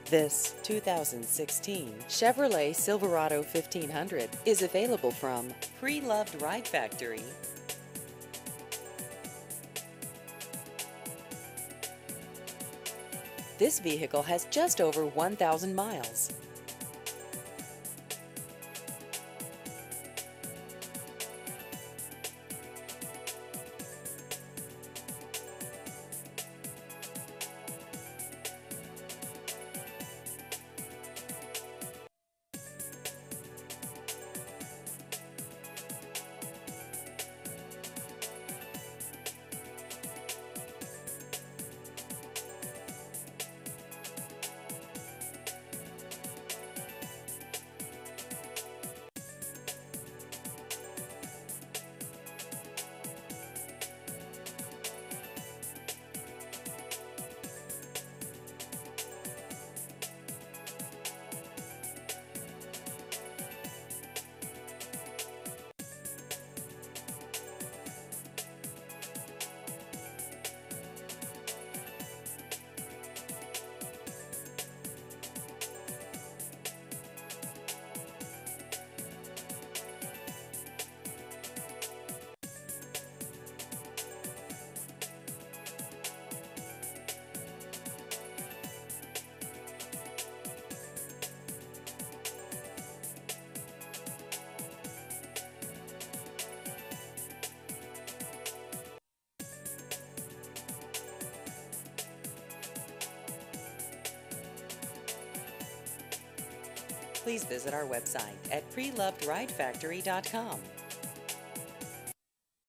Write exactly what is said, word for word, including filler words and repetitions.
This two thousand sixteen Chevrolet Silverado fifteen hundred is available from Pre-Loved Ride Factory. This vehicle has just over one thousand miles. Please visit our website at pre loved ride factory dot com.